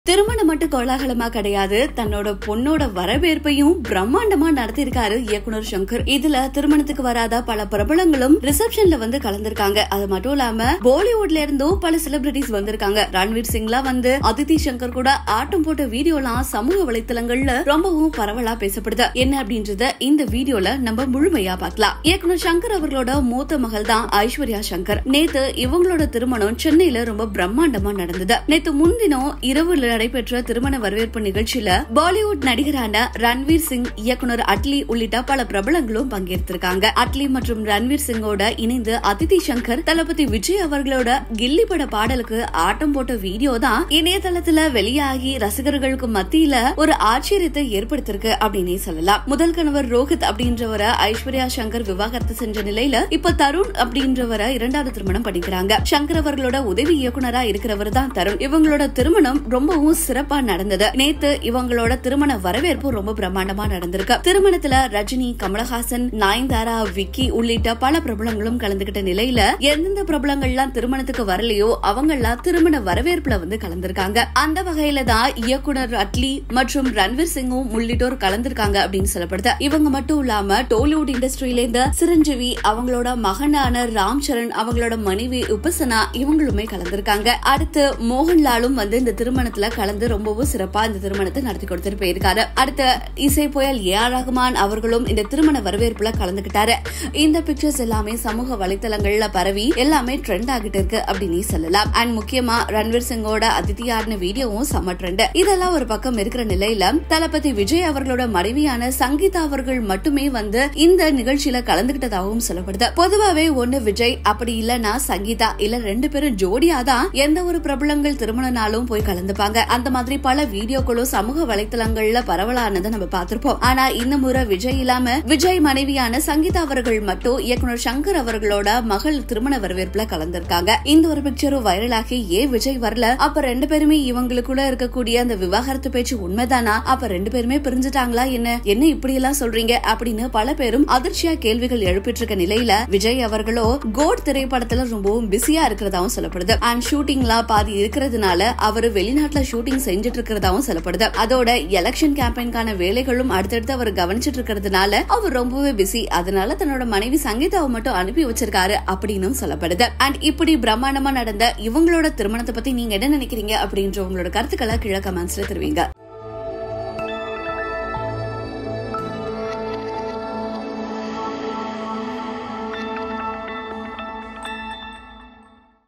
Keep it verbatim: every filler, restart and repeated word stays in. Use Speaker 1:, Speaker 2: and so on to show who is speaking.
Speaker 1: திருமணம் மட்டும் கோலாகலமா கிடையாது, தன்னோட பொண்ணோட வரவேற்பையும் பிரம்மாண்டமா நடத்திருக்காரு இயக்குனர் சங்கர். இதுல திருமணத்துக்கு வராத பல பிரபலங்களும் ரிசப்ஷன்ல வந்து கலந்திருக்காங்க. அது மட்டும் இல்லாம பாலிவுட்ல இருந்தும் பல செலிபிரிட்டிஸ் வந்திருக்காங்க. ரன்வீர் சிங்லாம் வந்து அதித்தி சங்கர் கூட ஆட்டம் போட்ட வீடியோலாம் சமூக வலைத்தளங்கள்ல ரொம்பவும் பரவலா பேசப்படுது. என்ன அப்படின்றத இந்த வீடியோல நம்ம முழுமையா பார்க்கலாம். இயக்குனர் சங்கர் அவர்களோட மூத்த மகள் தான் ஐஸ்வர்யா சங்கர். நேத்து இவங்களோட திருமணம் சென்னையில ரொம்ப பிரம்மாண்டமா நடந்தது. நேத்து முன்தினம் இரவு நடைபெற்ற திருமண வரவேற்பு நிகழ்ச்சியில பாலிவுட் நடிகரான ரன்வீர் சிங், இயக்குனர் அட்லி உள்ளிட்ட பல பிரபலங்களும் பங்கேற்றிருக்காங்க. அட்லி மற்றும் ரன்வீர் சிங்கோட இணைந்து அதித்தி சங்கர் தளபதி விஜய் அவர்களோட கில்லி பட பாடலுக்கு ஆட்டம் போட்ட வீடியோ தான் இணையதளத்துல வெளியாகி ரசிகர்களுக்கு மத்தியில ஒரு ஆச்சரியத்தை ஏற்படுத்திருக்கு அப்படின்னே சொல்லலாம். முதல் கணவர் ரோஹித் அப்படின்றவரை ஐஸ்வர்யா சங்கர் விவாகரத்து செஞ்ச நிலையில இப்ப தருண் அப்படின்றவரை இரண்டாவது திருமணம் பண்ணிக்கிறாங்க. சங்கர் அவர்களோட உதவி இயக்குனரா இருக்கிறவர் தான் தருண். இவங்களோட திருமணம் ரொம்ப சிறப்பா நடந்தது. நேத்து இவங்களோட திருமண வரவேற்பு ரொம்ப பிரம்மாண்டமா நடந்திருக்கு. திருமணத்துல ரஜினி, கமலஹாசன், நயன்தாரா, விக்கி உள்ளிட்ட பல பிரபலங்களும் கலந்துகிட்ட நிலையில எந்தெந்த பிரபலங்கள்லாம் திருமணத்துக்கு வரலையோ அவங்கெல்லாம் திருமண வரவேற்புல வந்து கலந்திருக்காங்க. அந்த வகையில தான் இயக்குனர் அட்லி மற்றும் ரன்வீர் சிங்கும் உள்ளிட்டோர் கலந்திருக்காங்க அப்படின்னு சொல்லப்படுது. இவங்க மட்டும் இல்லாம டோலிவுட் இண்டஸ்ட்ரியில இந்த சிரஞ்சீவி, அவங்களோட மகனான ராம் சரண், அவங்களோட மனைவி உபசனா இவங்களுமே கலந்திருக்காங்க. அடுத்து மோகன்லாலும் வந்து இந்த திருமணத்துல கலந்து ரொம்பவும் சிறப்பா இந்த திருமணத்தை நடத்தி கொடுத்துட்டு போயிருக்காரு. அடுத்த இசை புயல் ஏ ஆர் ரஹ்மான் அவர்களும் இந்த திருமண வரவேற்புல கலந்துகிட்டாரு. இந்த பிக்சர்ஸ் எல்லாமே சமூக வலைத்தளங்கள்ல பரவி எல்லாமே ட்ரெண்ட் ஆகிட்டு இருக்கு அப்படின்னு சொல்லலாம். அண்ட் முக்கியமா ரன்வீர் சிங்கோட அதித்தியான வீடியோவும் செம ட்ரெண்ட். இதெல்லாம் ஒரு பக்கம் இருக்கிற நிலையில தளபதி விஜய் அவர்களோட மனைவியான சங்கீதா அவர்கள் மட்டுமே வந்து இந்த நிகழ்ச்சியில கலந்துகிட்டதாகவும் சொல்லப்படுது. பொதுவாவே ஒன்னு விஜய், அப்படி இல்லன்னா சங்கீதா, இல்ல ரெண்டு பேரும் ஜோடியாதான் எந்த ஒரு பிரபலங்கள் திருமணனாலும் போய் கலந்துப்பாங்க. அந்த மாதிரி பல வீடியோக்களும் சமூக வலைத்தளங்கள்ல பரவலானதை நம்ம பார்த்திருப்போம். ஆனா இந்த முறை விஜய் இல்லாம விஜய் மனைவியான சங்கீதா அவர்கள் மட்டும் இயக்குனர் சங்கர் அவர்களோட மகள் திருமண வரவேற்புல கலந்திருக்காங்க. இந்த ஒரு பிக்சரும் வைரலாகி ஏன் விஜய் வரல, அப்ப ரெண்டு பேருமே இவங்களுக்குள்ள இருக்கக்கூடிய அந்த விவாகரத்து பேச்சு உண்மைதானா, அப்ப ரெண்டு பேருமே பிரிஞ்சுட்டாங்களா, என்ன என்ன இப்படி எல்லாம் சொல்றீங்க அப்படின்னு பல பேரும் அதிர்ச்சியா கேள்விகள் எழுப்பிட்டு இருக்க நிலையில விஜய் அவர்களோ கோட் திரைப்படத்துல ரொம்பவும் பிஸியா இருக்கிறதாவும் சொல்லப்படுது. அண்ட் ஷூட்டிங்லாம் பாதி இருக்கிறதுனால அவரு வெளிநாட்டுல ஷூட்டிங் செஞ்சுட்டு இருக்கிறதாவும் சொல்லப்படுது. அதோட எலெக்ஷன் கேம்பெயின்கான வேலைகளும் அடுத்தடுத்து அவர் கவனிச்சிட்டு இருக்கிறதுனால அவர் ரொம்பவே பிஸி. அதனால தன்னோட மனைவி சங்கீதாவை மட்டும் அனுப்பி வச்சிருக்காரு அப்படின்னு சொல்லப்படுது. அண்ட் இப்படி பிரம்மாண்டமா நடந்த இவங்களோட திருமணத்தை பத்தி நீங்க என்ன நினைக்கிறீங்க அப்படின்ற உங்களோட கருத்துக்களை கீழே கமெண்ட்ஸ்ல தெரிவிங்க.